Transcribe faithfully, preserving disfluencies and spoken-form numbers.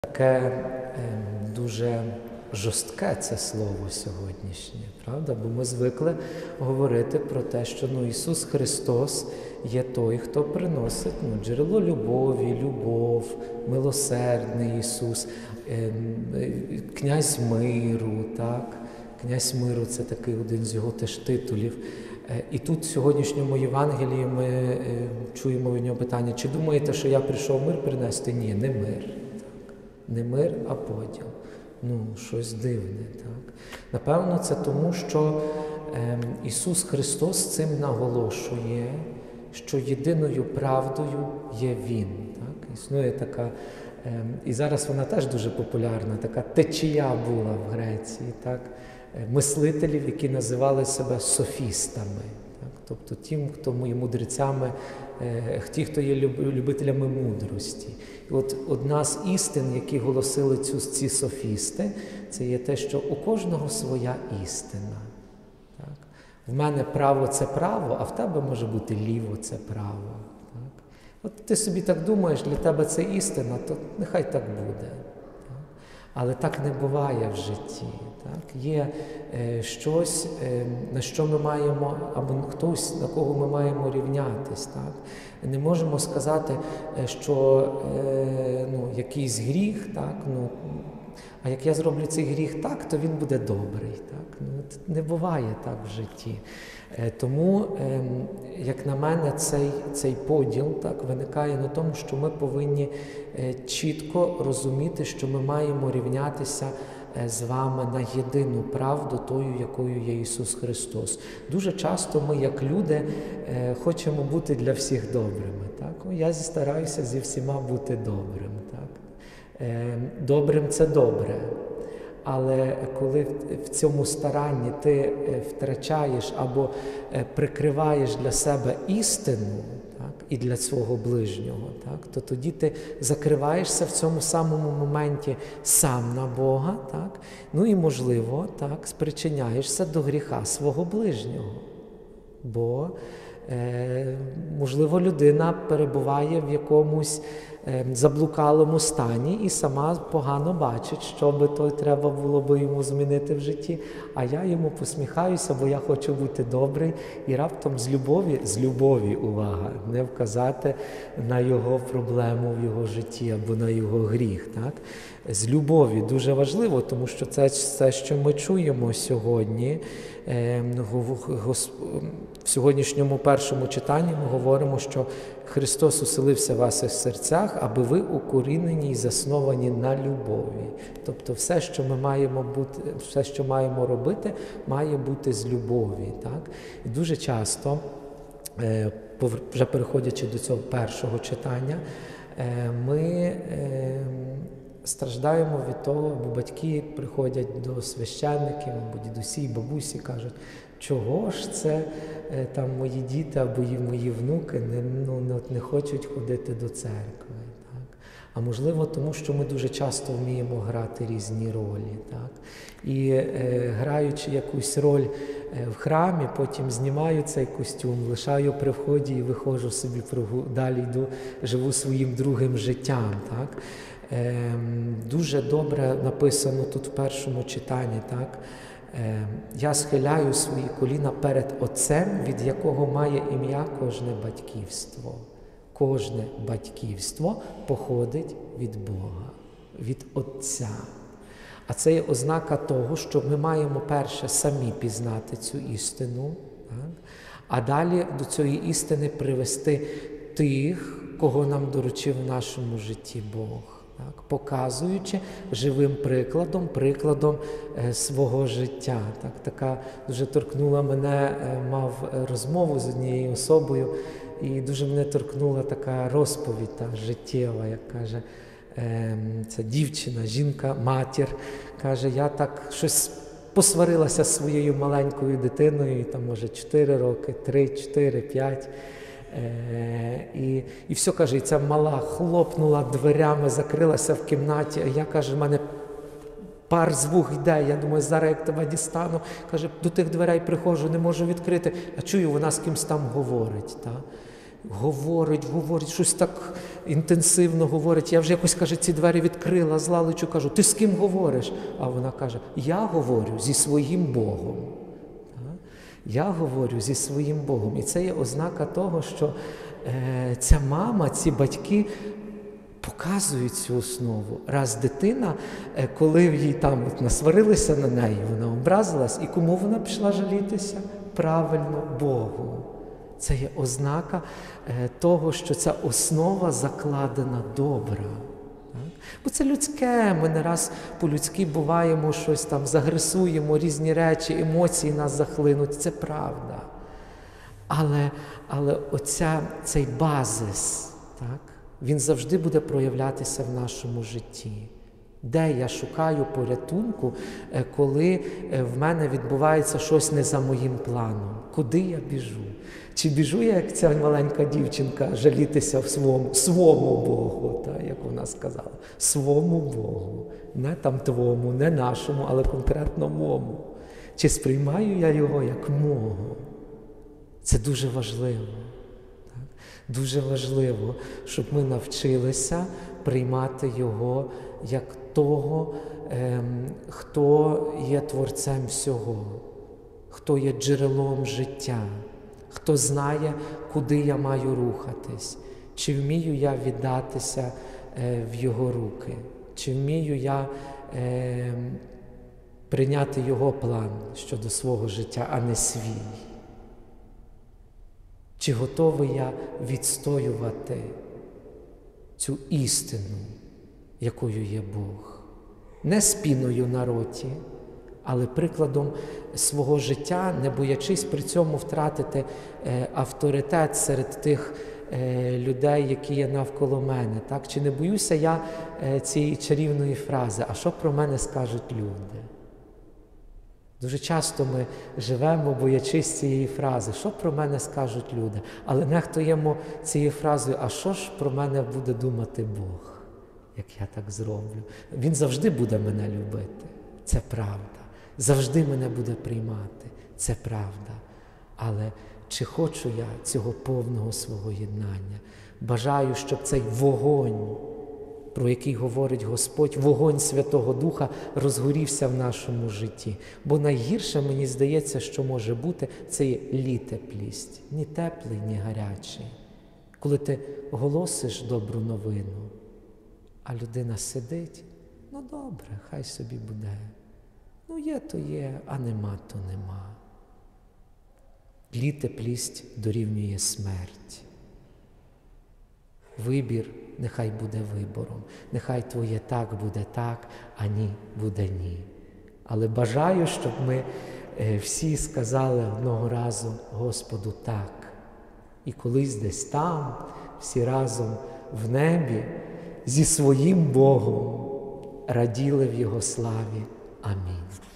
Таке е, дуже жорстке це слово сьогоднішнє, правда? Бо ми звикли говорити про те, що ну, Ісус Христос є той, хто приносить ну, джерело любові, любов, милосердний Ісус, е, е, князь миру, так? Князь миру – це такий один з його теж титулів. Е, і тут в сьогоднішньому Євангелії ми е, чуємо від нього питання, чи думаєте, що я прийшов мир принести? Ні, не мир. Не мир, а поділ. Ну, щось дивне, так? Напевно, це тому, що е, Ісус Христос цим наголошує, що єдиною правдою є Він. Так? Існує така, е, і зараз вона теж дуже популярна, така течія була в Греції, так? Мислителів, які називали себе софістами. Тобто тим, хто є мудрецями, ті, хто є любителями мудрості. І от одна з істин, які голосили цю, ці софісти, це є те, що у кожного своя істина. Так? В мене право – це право, а в тебе може бути ліво – це право. Так? От ти собі так думаєш, для тебе це істина, то нехай так буде. Але так не буває в житті. Так? Є е, щось, е, на що ми маємо, або хтось, на кого ми маємо рівнятись. Так? Не можемо сказати, що е, ну, якийсь гріх, так? Ну, а як я зроблю цей гріх так, то він буде добрий. Так? Ну, не буває так в житті. Е, тому, е, як на мене, цей, цей поділ так, виникає на тому, що ми повинні е, чітко розуміти, що ми маємо рівнятися е, з вами на єдину правду, тою, якою є Ісус Христос. Дуже часто ми, як люди, е, хочемо бути для всіх добрими. Так? О, я стараюся зі всіма бути добрим. Так? Е, добрим – це добре. Але коли в цьому старанні ти втрачаєш або прикриваєш для себе істину, так, і для свого ближнього, так, то тоді ти закриваєшся в цьому самому моменті сам на Бога, так, ну і, можливо, так, спричиняєшся до гріха свого ближнього. Бо, е, можливо, людина перебуває в якомусь заблукалому стані і сама погано бачить, що би то треба було би йому змінити в житті. А я йому посміхаюся, бо я хочу бути добрий і раптом з любові, з любові, увага, не вказати на його проблему в його житті або на його гріх. Так? З любові дуже важливо, тому що це все, що ми чуємо сьогодні. В сьогоднішньому першому читанні ми говоримо, що Христос уселився в ваших серцях, аби ви укорінені і засновані на любові. Тобто все, що ми маємо бути, все, що маємо робити, має бути з любові. Так? І дуже часто, вже переходячи до цього першого читання, ми страждаємо від того, бо батьки приходять до священників, або дідусі, бабусі, кажуть, чого ж це там мої діти або мої внуки не, ну, не, не хочуть ходити до церкви. Так? А можливо, тому що ми дуже часто вміємо грати різні ролі. Так? І е, граючи якусь роль е, в храмі, потім знімаю цей костюм, лишаю при вході і виходжу собі, далі йду, живу своїм другим життям. Так? Е, дуже добре написано тут в першому читанні, так? Я схиляю свої коліна перед Отцем, від якого має ім'я кожне батьківство. Кожне батьківство походить від Бога, від Отця. А це є ознака того, що ми маємо перше самі пізнати цю істину, так? А далі до цієї істини привести тих, кого нам доручив в нашому житті Бог. Так, показуючи живим прикладом, прикладом е, свого життя. Так, така дуже торкнула мене, е, мав розмову з однією особою, і дуже мене торкнула така розповідь та, життєва, як каже е, ця дівчина, жінка, матір, каже, я так щось посварилася з своєю маленькою дитиною, і там, може, чотири роки, три, чотири, п'ять. Е, і, і все, каже, і ця мала хлопнула дверями, закрилася в кімнаті, а я, каже, в мене пар з вух йде, я думаю, зараз як тебе дістану, каже, до тих дверей приходжу, не можу відкрити, а чую, вона з кимсь там говорить. Та? говорить, говорить, щось так інтенсивно говорить. Я вже якось, каже, ці двері відкрила, злалечу, кажу, ти з ким говориш? А вона каже, я говорю зі своїм Богом. Я говорю зі своїм Богом. І це є ознака того, що е, ця мама, ці батьки показують цю основу. Раз дитина, е, коли їй там от насварилися на неї, вона образилась, і кому вона пішла жалітися? Правильно, Богу. Це є ознака е, того, що ця основа закладена добра. Бо це людське, ми не раз по-людськи буваємо, щось там загресуємо, різні речі, емоції нас захлинуть, це правда. Але, але оця, цей базис, так, він завжди буде проявлятися в нашому житті. Де я шукаю порятунку, коли в мене відбувається щось не за моїм планом? Куди я біжу? Чи біжу я, як ця маленька дівчинка, жалітися в своєму, своєму Богу, так, як вона сказала, своєму Богу, не там твому, не нашому, але конкретно мому. Чи сприймаю я його як мого? Це дуже важливо. Так? Дуже важливо, щоб ми навчилися приймати його як того, ем, хто є творцем всього, хто є джерелом життя, хто знає, куди я маю рухатись, чи вмію я віддатися е, в його руки, чи вмію я е, прийняти його план щодо свого життя, а не свій. Чи готовий я відстоювати цю істину, якою є Бог? Не спіною на роті, але прикладом свого життя, не боячись при цьому втратити е, авторитет серед тих е, людей, які є навколо мене. Так? Чи не боюся я е, цієї чарівної фрази, а що про мене скажуть люди? Дуже часто ми живемо, боячись цієї фрази, що про мене скажуть люди, але нехтуємо цією фразою, а що ж про мене буде думати Бог, як я так зроблю? Він завжди буде мене любити, це правда. Завжди мене буде приймати, це правда. Але чи хочу я цього повного свого єднання? Бажаю, щоб цей вогонь, про який говорить Господь, вогонь Святого Духа розгорівся в нашому житті. Бо найгірше, мені здається, що може бути, це є літеплість. Ні теплий, ні гарячий. Коли ти голосиш добру новину, а людина сидить, ну добре, хай собі буде. Ну є, то є, а нема, то нема. Літеплість дорівнює смерть. Вибір нехай буде вибором. Нехай твоє так буде так, а ні буде ні. Але бажаю, щоб ми всі сказали одного разу Господу так. І колись десь там, всі разом в небі, зі своїм Богом раділи в Його славі. Амінь.